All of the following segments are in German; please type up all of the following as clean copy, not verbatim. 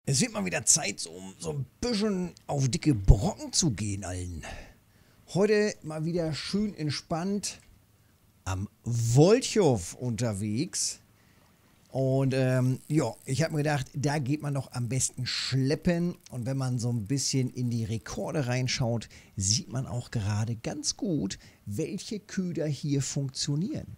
Es wird mal wieder Zeit, so ein bisschen auf dicke Brocken zu gehen, allen. Heute mal wieder schön entspannt am Woltjow unterwegs. Und ja, ich habe mir gedacht, da geht man doch am besten schleppen. Und wenn man so ein bisschen in die Rekorde reinschaut, sieht man auch gerade ganz gut, welche Köder hier funktionieren.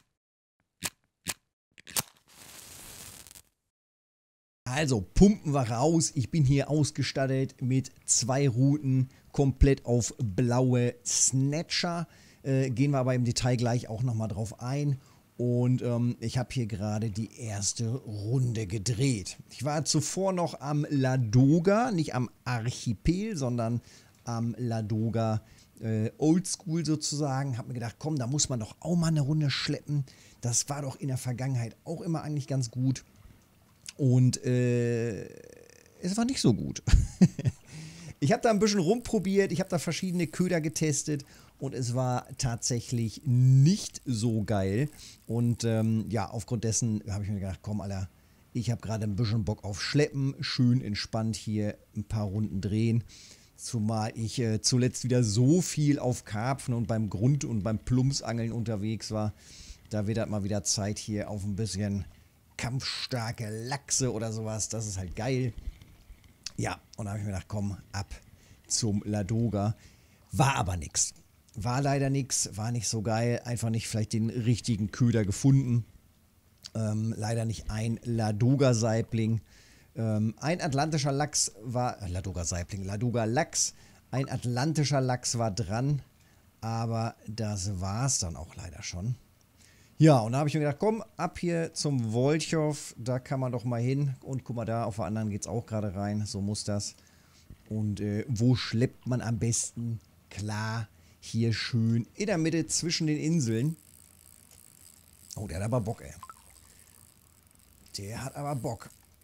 Also pumpen wir raus. Ich bin hier ausgestattet mit 2 Routen, komplett auf blaue Snatcher. Gehen wir aber im Detail gleich auch nochmal drauf ein. Und ich habe hier gerade die erste Runde gedreht. Ich war zuvor noch am Ladoga, nicht am Archipel, sondern am Ladoga Oldschool sozusagen. Habe mir gedacht, komm, da muss man doch auch mal eine Runde schleppen. Das war doch in der Vergangenheit auch immer eigentlich ganz gut. Und es war nicht so gut. Ich habe da ein bisschen rumprobiert, ich habe da verschiedene Köder getestet und es war tatsächlich nicht so geil. Und ja, aufgrund dessen habe ich mir gedacht, komm Alter, ich habe gerade ein bisschen Bock auf Schleppen, schön entspannt hier ein paar Runden drehen. Zumal ich zuletzt wieder so viel auf Karpfen und beim Grund- und beim Plumpsangeln unterwegs war. Da wird halt mal wieder Zeit hier auf ein bisschen kampfstarke Lachse oder sowas. Das ist halt geil. Ja, und da habe ich mir gedacht, komm, ab zum Ladoga. War aber nix. War leider nix, war nicht so geil. Einfach nicht vielleicht den richtigen Köder gefunden. Leider nicht ein Ladoga-Saibling. Ein atlantischer Lachs war, Ladoga-Saibling, Ladoga-Lachs. Ein atlantischer Lachs war dran, aber das war es dann auch leider schon. Ja, und da habe ich mir gedacht, komm, ab hier zum Woltjow, da kann man doch mal hin. Und guck mal da, auf der anderen geht es auch gerade rein, so muss das. Und wo schleppt man am besten? Klar, hier schön in der Mitte zwischen den Inseln. Oh, der hat aber Bock, ey. Der hat aber Bock.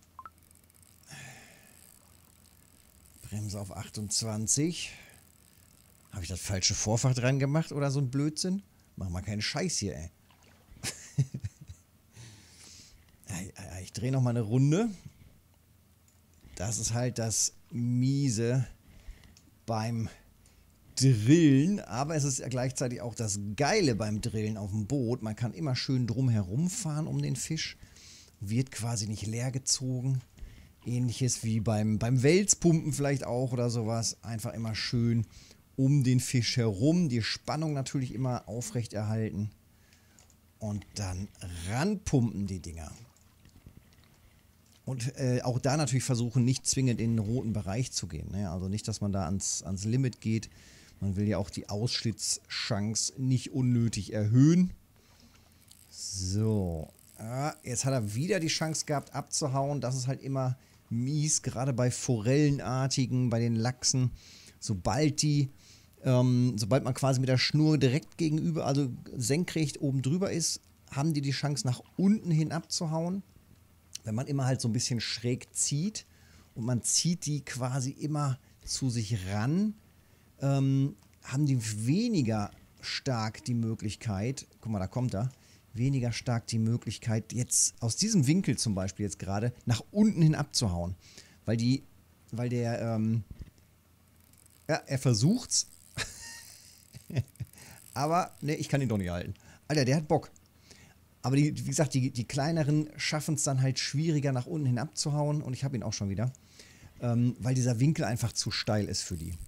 Bremse auf 28. Habe ich das falsche Vorfach dran gemacht oder so ein Blödsinn? Mach mal keinen Scheiß hier, ey. Ich drehe noch mal eine Runde. Das ist halt das Miese beim Drillen, aber es ist ja gleichzeitig auch das Geile beim Drillen auf dem Boot. Man kann immer schön drum herum fahren um den Fisch. Wird quasi nicht leer gezogen. Ähnliches wie beim Wälzpumpen vielleicht auch oder sowas. Einfach immer schön um den Fisch herum. Die Spannung natürlich immer aufrechterhalten. Und dann ranpumpen die Dinger. Und auch da natürlich versuchen, nicht zwingend in den roten Bereich zu gehen. Ne? Also nicht, dass man da ans Limit geht. Man will ja auch die Ausschlittschance nicht unnötig erhöhen. So. Jetzt hat er wieder die Chance gehabt abzuhauen. Das ist halt immer mies, gerade bei Forellenartigen, bei den Lachsen. Sobald man quasi mit der Schnur direkt gegenüber, also senkrecht oben drüber ist, haben die Chance nach unten hin abzuhauen. Wenn man immer halt so ein bisschen schräg zieht und man zieht die quasi immer zu sich ran, haben die weniger stark die Möglichkeit, guck mal, da kommt er, weniger stark die Möglichkeit, jetzt aus diesem Winkel zum Beispiel jetzt gerade nach unten hin abzuhauen. Er versucht's, aber ne, ich kann ihn doch nicht halten. Alter, der hat Bock. Aber wie gesagt, die kleineren schaffen es dann halt schwieriger nach unten hin abzuhauen. Und ich habe ihn auch schon wieder. Weil dieser Winkel einfach zu steil ist für die.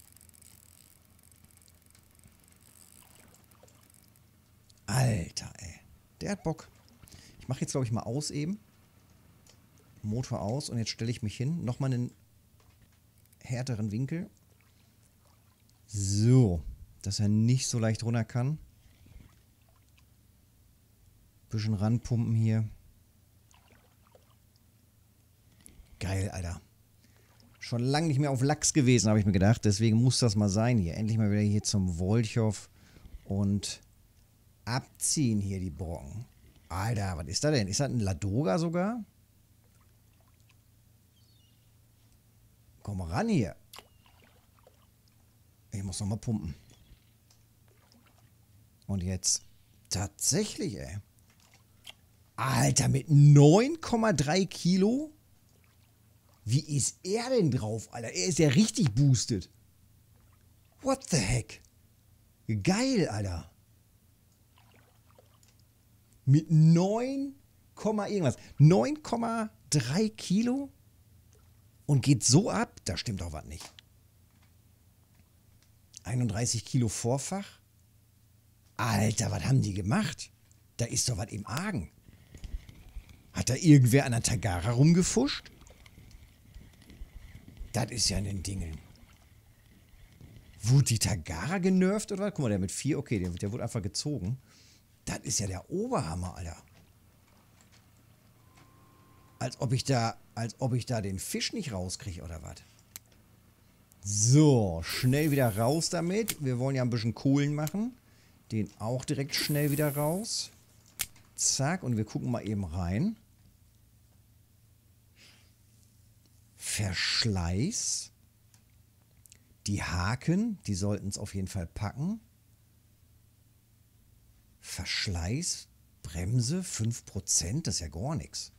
Alter, ey. Der hat Bock. Ich mache jetzt, glaube ich, mal aus eben. Motor aus. Und jetzt stelle ich mich hin. Nochmal einen härteren Winkel. So. Dass er nicht so leicht runter kann. Bisschen ranpumpen hier. Geil, Alter. Schon lange nicht mehr auf Lachs gewesen, habe ich mir gedacht. Deswegen muss das mal sein hier. Endlich mal wieder hier zum Woltjow. Und abziehen hier die Brocken. Alter, was ist das denn? Ist das ein Ladoga sogar? Komm mal ran hier. Ich muss nochmal pumpen. Und jetzt tatsächlich, ey. Alter, mit 9,3 Kilo? Wie ist er denn drauf, Alter? Er ist ja richtig boosted. What the heck? Geil, Alter. Mit 9, irgendwas. 9,3 Kilo? Und geht so ab? Da stimmt doch was nicht. 31 Kilo Vorfach? Alter, was haben die gemacht? Da ist doch was im Argen. Hat da irgendwer an der Tagara rumgefuscht? Das ist ja ein Ding. Wurde die Tagara genervt oder was? Guck mal, der mit 4, okay, der wurde einfach gezogen. Das ist ja der Oberhammer, Alter. Als ob ich da den Fisch nicht rauskriege oder was? So, schnell wieder raus damit. Wir wollen ja ein bisschen Kohlen machen. Den auch direkt schnell wieder raus. Zack, und wir gucken mal eben rein. Verschleiß. Die Haken, die sollten es auf jeden Fall packen. Verschleiß, Bremse, 5%, das ist ja gar nichts.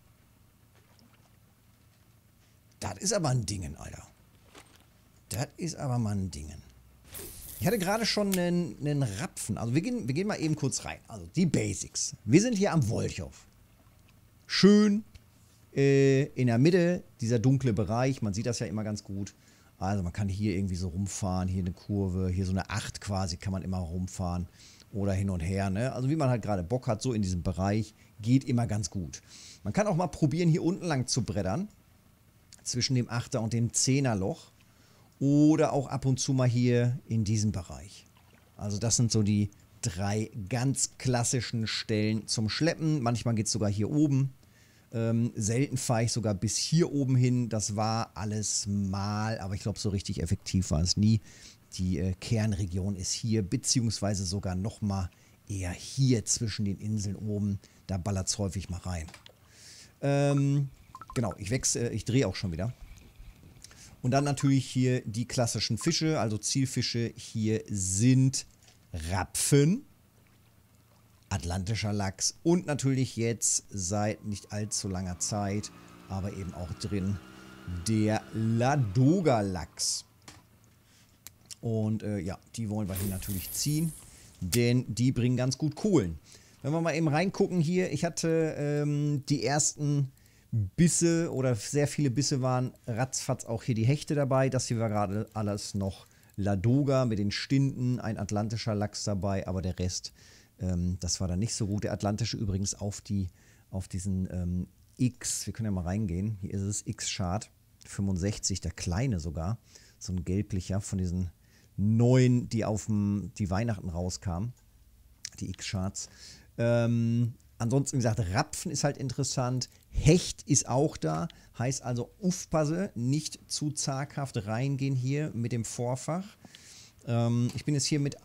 Das ist aber ein Dingen, Alter. Das ist aber mal ein Dingen. Ich hatte gerade schon einen Rapfen. Also wir gehen mal eben kurz rein. Also die Basics. Wir sind hier am Wolchow. Schön in der Mitte, dieser dunkle Bereich. Man sieht das ja immer ganz gut. Also man kann hier irgendwie so rumfahren. Hier eine Kurve, hier so eine 8 quasi kann man immer rumfahren. Oder hin und her, ne? Also wie man halt gerade Bock hat, so in diesem Bereich, geht immer ganz gut. Man kann auch mal probieren, hier unten lang zu brettern. Zwischen dem 8er und dem 10er Loch. Oder auch ab und zu mal hier in diesem Bereich. Also das sind so die 3 ganz klassischen Stellen zum Schleppen. Manchmal geht es sogar hier oben. Selten fahre ich sogar bis hier oben hin. Das war alles mal, aber ich glaube, so richtig effektiv war es nie. Die Kernregion ist hier, beziehungsweise sogar nochmal eher hier zwischen den Inseln oben. Da ballert es häufig mal rein. Genau, ich drehe auch schon wieder. Und dann natürlich hier die klassischen Fische, also Zielfische. Hier sind Rapfen, atlantischer Lachs und natürlich jetzt seit nicht allzu langer Zeit, aber eben auch drin, der Ladoga-Lachs. Und ja, die wollen wir hier natürlich ziehen, denn die bringen ganz gut Kohlen. Wenn wir mal eben reingucken hier, ich hatte die ersten Bisse oder sehr viele Bisse waren ratzfatz auch hier die Hechte dabei. Das hier war gerade alles noch Ladoga mit den Stinden, ein atlantischer Lachs dabei, aber der Rest, das war dann nicht so gut. Der atlantische übrigens auf diesen X, wir können ja mal reingehen, hier ist es X-Chart 65, der kleine sogar, so ein gelblicher von diesen neuen, die auf die Weihnachten rauskamen, die X-Charts. Ansonsten, wie gesagt, Rapfen ist halt interessant. Hecht ist auch da. Heißt also, aufpasse, nicht zu zaghaft reingehen hier mit dem Vorfach. Ich bin jetzt hier mit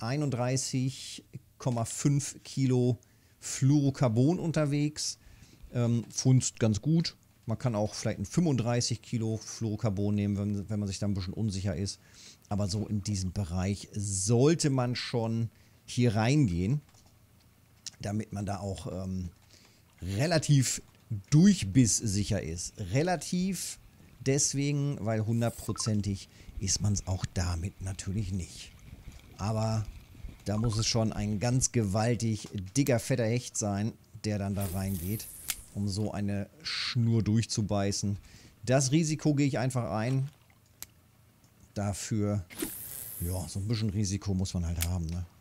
31,5 Kilo Fluorocarbon unterwegs. Funzt ganz gut. Man kann auch vielleicht ein 35 Kilo Fluorocarbon nehmen, wenn man sich da ein bisschen unsicher ist. Aber so in diesem Bereich sollte man schon hier reingehen, damit man da auch relativ durchbisssicher ist. Relativ deswegen, weil hundertprozentig ist man es auch damit natürlich nicht. Aber da muss es schon ein ganz gewaltig dicker, fetter Hecht sein, der dann da reingeht, um so eine Schnur durchzubeißen. Das Risiko gehe ich einfach ein. Dafür, ja, so ein bisschen Risiko muss man halt haben, ne?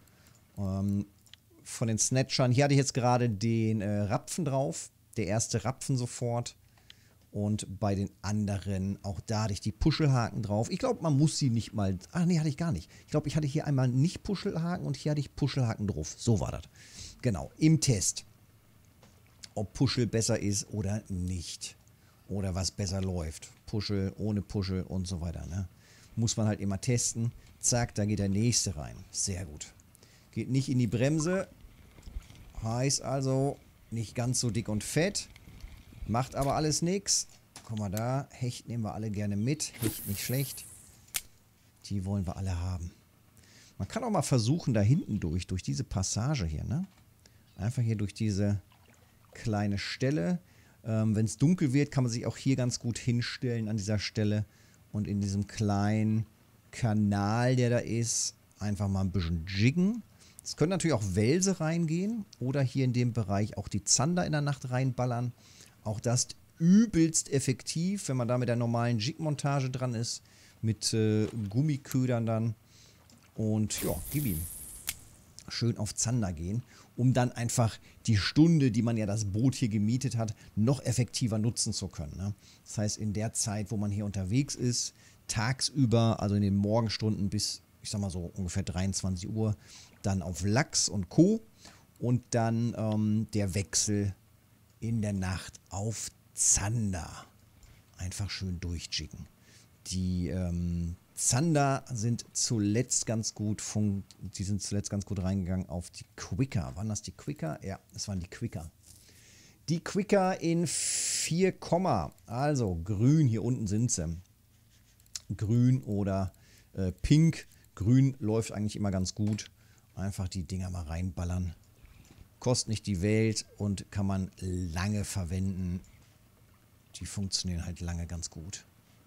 Von den Snatchern, hier hatte ich jetzt gerade den Rapfen drauf. Der erste Rapfen sofort. Und bei den anderen, auch da hatte ich die Puschelhaken drauf. Ich glaube, man muss sie nicht mal... Ach nee, hatte ich gar nicht. Ich glaube, ich hatte hier einmal nicht Puschelhaken und hier hatte ich Puschelhaken drauf. So war das. Genau, im Test. Ob Puschel besser ist oder nicht. Oder was besser läuft. Puschel, ohne Puschel und so weiter. Ne? Muss man halt immer testen. Zack, da geht der nächste rein. Sehr gut. Geht nicht in die Bremse. Heißt also, nicht ganz so dick und fett. Macht aber alles nichts. Guck mal da. Hecht nehmen wir alle gerne mit. Hecht nicht schlecht. Die wollen wir alle haben. Man kann auch mal versuchen, da hinten durch diese Passage hier, ne? Einfach hier durch diese kleine Stelle. Wenn es dunkel wird, kann man sich auch hier ganz gut hinstellen an dieser Stelle und in diesem kleinen Kanal, der da ist, einfach mal ein bisschen jiggen. Es können natürlich auch Welse reingehen oder hier in dem Bereich auch die Zander in der Nacht reinballern. Auch das übelst effektiv, wenn man da mit der normalen Jig-Montage dran ist, mit Gummiködern dann. Und ja, gib ihm. Schön auf Zander gehen, um dann einfach die Stunde, die man ja das Boot hier gemietet hat, noch effektiver nutzen zu können. Ne? Das heißt, in der Zeit, wo man hier unterwegs ist, tagsüber, also in den Morgenstunden bis, ich sag mal so ungefähr 23 Uhr, dann auf Lachs und Co. Und dann der Wechsel in der Nacht auf Zander. Einfach schön durchjiggen. Die Zander sind zuletzt ganz gut reingegangen auf die Quicker. Waren das die Quicker? Ja, das waren die Quicker. Die Quicker in 4, also grün, hier unten sind sie. Grün oder pink. Grün läuft eigentlich immer ganz gut. Einfach die Dinger mal reinballern. Kostet nicht die Welt und kann man lange verwenden. Die funktionieren halt lange ganz gut.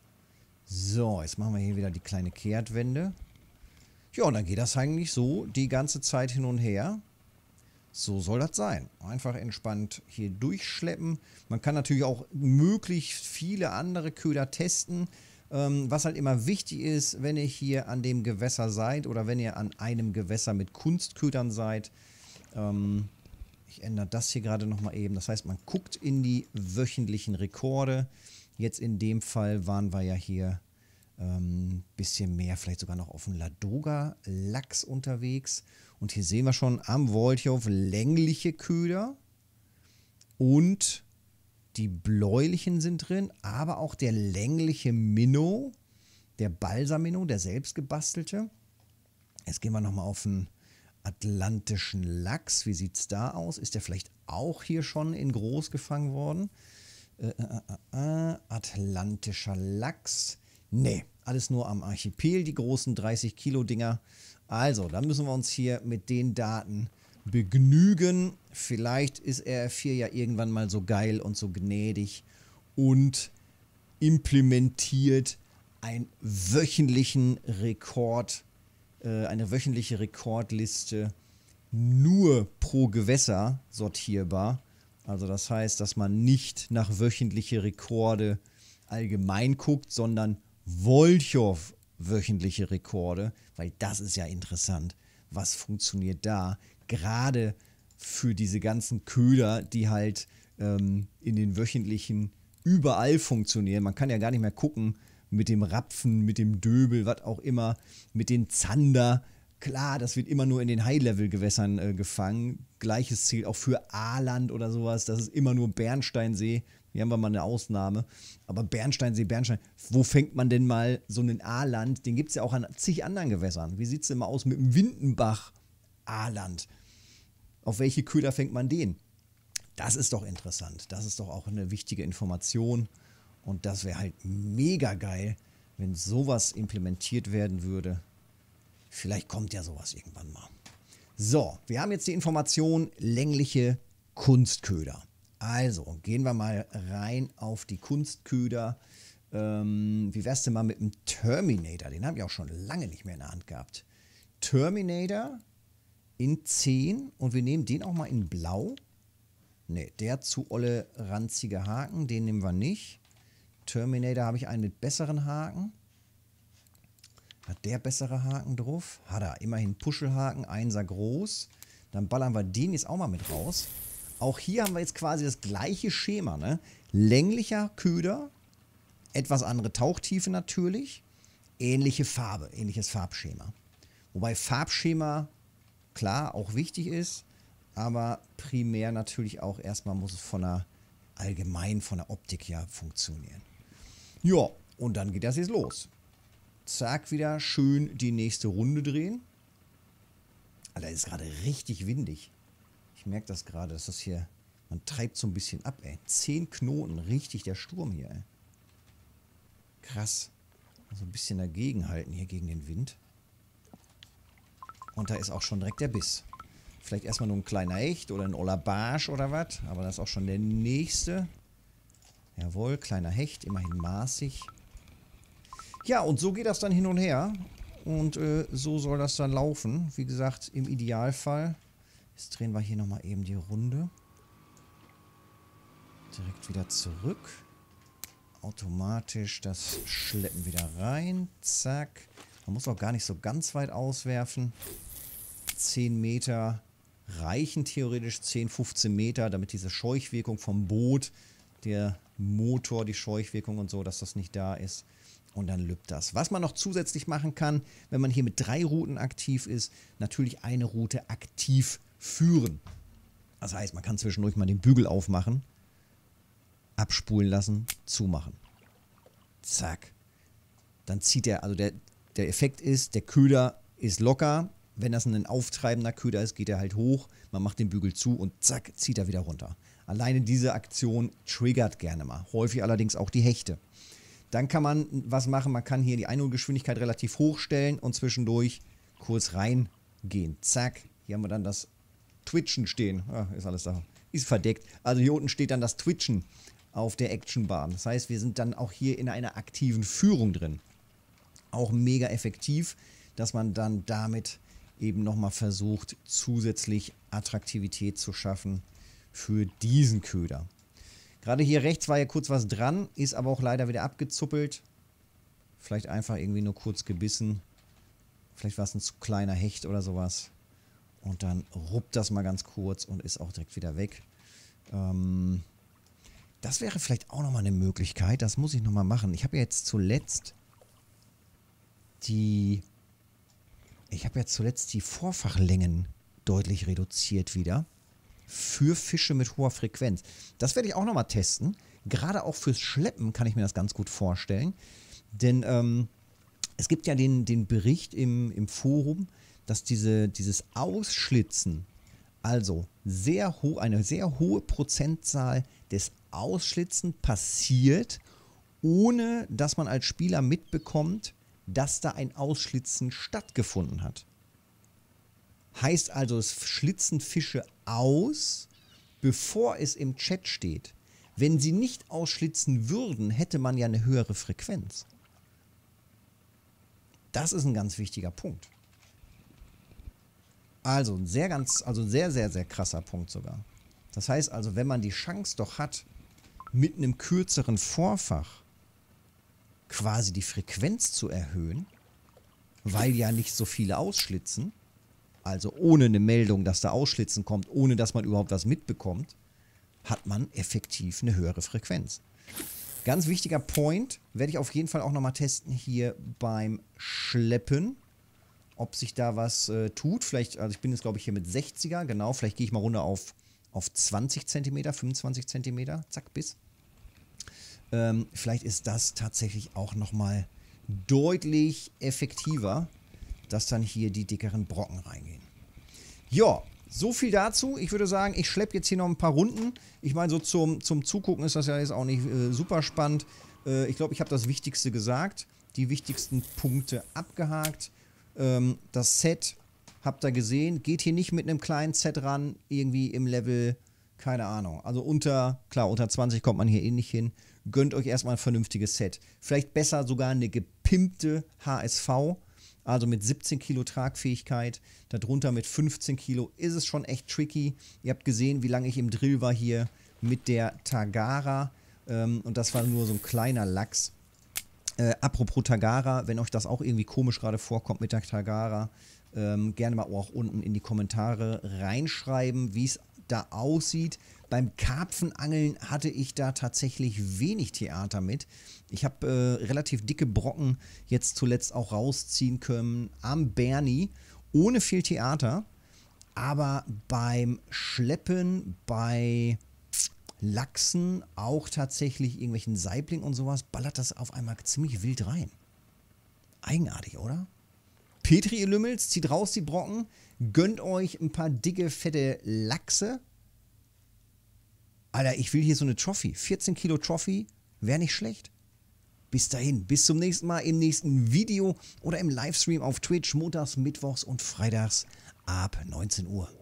So, jetzt machen wir hier wieder die kleine Kehrtwende. Ja, und dann geht das eigentlich so die ganze Zeit hin und her. So soll das sein. Einfach entspannt hier durchschleppen. Man kann natürlich auch möglichst viele andere Köder testen. Was halt immer wichtig ist, wenn ihr hier an dem Gewässer seid oder wenn ihr an einem Gewässer mit Kunstködern seid. Ich ändere das hier gerade nochmal eben. Das heißt, man guckt in die wöchentlichen Rekorde. Jetzt in dem Fall waren wir ja hier ein bisschen mehr, vielleicht sogar noch auf dem Ladoga-Lachs unterwegs. Und hier sehen wir schon am Woltjow längliche Köder und die bläulichen sind drin, aber auch der längliche Minnow, der Balsa-Minnow, der selbst gebastelte. Jetzt gehen wir nochmal auf den atlantischen Lachs. Wie sieht es da aus? Ist der vielleicht auch hier schon in groß gefangen worden? Atlantischer Lachs. Nee, alles nur am Archipel, die großen 30 Kilo Dinger. Also, da müssen wir uns hier mit den Daten begnügen. Vielleicht ist RF4 ja irgendwann mal so geil und so gnädig und implementiert einen wöchentlichen Rekord, eine wöchentliche Rekordliste nur pro Gewässer sortierbar. Also das heißt, dass man nicht nach wöchentliche Rekorde allgemein guckt, sondern Woltjow wöchentliche Rekorde, weil das ist ja interessant. Was funktioniert da? Gerade für diese ganzen Köder, die halt in den wöchentlichen überall funktionieren. Man kann ja gar nicht mehr gucken mit dem Rapfen, mit dem Döbel, was auch immer, mit den Zander. Klar, das wird immer nur in den High-Level-Gewässern gefangen. Gleiches zählt auch für Aaland oder sowas. Das ist immer nur Bernsteinsee. Hier haben wir mal eine Ausnahme. Aber Bernsteinsee, wo fängt man denn mal so einen Aaland? Den gibt es ja auch an zig anderen Gewässern. Wie sieht es denn mal aus mit dem Windenbach Aaland? Auf welche Köder fängt man den? Das ist doch interessant. Das ist doch auch eine wichtige Information. Und das wäre halt mega geil, wenn sowas implementiert werden würde. Vielleicht kommt ja sowas irgendwann mal. So, wir haben jetzt die Information längliche Kunstköder. Also, gehen wir mal rein auf die Kunstköder. Wie wär's denn mal mit dem Terminator? Den habe ich auch schon lange nicht mehr in der Hand gehabt. Terminator in 10 und wir nehmen den auch mal in Blau. Ne, der zu olle ranzige Haken, den nehmen wir nicht. Terminator habe ich einen mit besseren Haken. Hat der bessere Haken drauf? Hat er. Immerhin Puschelhaken, 1er groß. Dann ballern wir den jetzt auch mal mit raus. Auch hier haben wir jetzt quasi das gleiche Schema. Ne? Länglicher Köder, etwas andere Tauchtiefe natürlich, ähnliche Farbe, ähnliches Farbschema. Wobei Farbschema, klar, auch wichtig ist, aber primär natürlich auch erstmal muss es allgemein von der Optik her funktionieren. Ja, und dann geht das jetzt los. Zack, wieder schön die nächste Runde drehen. Alter, ist gerade richtig windig. Ich merke das gerade, dass das hier, man treibt so ein bisschen ab, ey. 10 Knoten, richtig der Sturm hier, ey. Krass. Also ein bisschen dagegen halten hier gegen den Wind. Und da ist auch schon direkt der Biss. Vielleicht erstmal nur ein kleiner Hecht oder ein oller Barsch oder was, aber das ist auch schon der nächste. Jawohl, kleiner Hecht, immerhin maßig. Ja, und so geht das dann hin und her. Und so soll das dann laufen. Wie gesagt, im Idealfall. Jetzt drehen wir hier nochmal eben die Runde. Direkt wieder zurück. Automatisch das Schleppen wieder rein. Zack. Man muss auch gar nicht so ganz weit auswerfen. 10 Meter reichen theoretisch. 10, 15 Meter, damit diese Scheuchwirkung vom Boot, der Motor, die Scheuchwirkung und so, dass das nicht da ist. Und dann lübt das. Was man noch zusätzlich machen kann, wenn man hier mit 3 Routen aktiv ist, natürlich eine Route aktiv führen. Das heißt, man kann zwischendurch mal den Bügel aufmachen, abspulen lassen, zumachen. Zack. Dann zieht er, also der Effekt ist, der Köder ist locker. Wenn das ein auftreibender Köder ist, geht er halt hoch. Man macht den Bügel zu und zack, zieht er wieder runter. Alleine diese Aktion triggert gerne mal. Häufig allerdings auch die Hechte. Dann kann man was machen, man kann hier die Einholgeschwindigkeit relativ hoch stellen und zwischendurch kurz reingehen. Zack, hier haben wir dann das Twitchen stehen. Ah, ist alles da, ist verdeckt. Also hier unten steht dann das Twitchen auf der Actionbar. Das heißt, wir sind dann auch hier in einer aktiven Führung drin. Auch mega effektiv, dass man dann damit eben nochmal versucht, zusätzlich Attraktivität zu schaffen für diesen Köder. Gerade hier rechts war ja kurz was dran, ist aber auch leider wieder abgezuppelt. Vielleicht einfach irgendwie nur kurz gebissen. Vielleicht war es ein zu kleiner Hecht oder sowas. Und dann ruppt das mal ganz kurz und ist auch direkt wieder weg. Das wäre vielleicht auch nochmal eine Möglichkeit. Das muss ich nochmal machen. Ich habe ja jetzt zuletzt die Vorfachlängen deutlich reduziert wieder. Für Fische mit hoher Frequenz. Das werde ich auch nochmal testen. Gerade auch fürs Schleppen kann ich mir das ganz gut vorstellen. Denn es gibt ja den Bericht im Forum, dass dieses Ausschlitzen, also eine sehr hohe Prozentzahl des Ausschlitzen passiert, ohne dass man als Spieler mitbekommt, dass da ein Ausschlitzen stattgefunden hat. Heißt also, es schlitzen Fische aus, bevor es im Chat steht. Wenn sie nicht ausschlitzen würden, hätte man ja eine höhere Frequenz. Das ist ein ganz wichtiger Punkt. Also ein sehr, sehr, sehr krasser Punkt sogar. Das heißt also, wenn man die Chance doch hat, mit einem kürzeren Vorfach quasi die Frequenz zu erhöhen, weil ja nicht so viele ausschlitzen, also ohne eine Meldung, dass da Ausschlitzen kommt, ohne dass man überhaupt was mitbekommt, hat man effektiv eine höhere Frequenz. Ganz wichtiger Point, werde ich auf jeden Fall auch nochmal testen hier beim Schleppen, ob sich da was tut. Vielleicht, also ich bin jetzt glaube ich hier mit 60er, genau, vielleicht gehe ich mal runter auf 20 cm, 25 cm, zack, bis. Vielleicht ist das tatsächlich auch nochmal deutlich effektiver, dass dann hier die dickeren Brocken reingehen. Ja, so viel dazu. Ich würde sagen, ich schleppe jetzt hier noch ein paar Runden. Ich meine, so zum Zugucken ist das ja jetzt auch nicht super spannend. Ich glaube, ich habe das Wichtigste gesagt. Die wichtigsten Punkte abgehakt. Das Set, habt ihr gesehen, geht hier nicht mit einem kleinen Set ran, irgendwie im Level, keine Ahnung. Also unter 20 kommt man hier eh nicht hin. Gönnt euch erstmal ein vernünftiges Set. Vielleicht besser sogar eine gepimpte HSV. Also mit 17 Kilo Tragfähigkeit, darunter mit 15 Kilo ist es schon echt tricky. Ihr habt gesehen, wie lange ich im Drill war hier mit der Tagara. Und das war nur so ein kleiner Lachs. Apropos Tagara, wenn euch das auch irgendwie komisch gerade vorkommt mit der Tagara, gerne mal auch unten in die Kommentare reinschreiben, wie es da aussieht. Beim Karpfenangeln hatte ich da tatsächlich wenig Theater mit. Ich habe relativ dicke Brocken jetzt zuletzt auch rausziehen können am Bernie, ohne viel Theater. Aber beim Schleppen, bei Lachsen, auch tatsächlich irgendwelchen Saiblingen und sowas, ballert das auf einmal ziemlich wild rein. Eigenartig, oder? Petri, ihr Lümmels, zieht raus die Brocken, gönnt euch ein paar dicke, fette Lachse. Alter, ich will hier so eine Trophy. 14 Kilo Trophy wäre nicht schlecht. Bis dahin, bis zum nächsten Mal im nächsten Video oder im Livestream auf Twitch, montags, mittwochs und freitags ab 19 Uhr.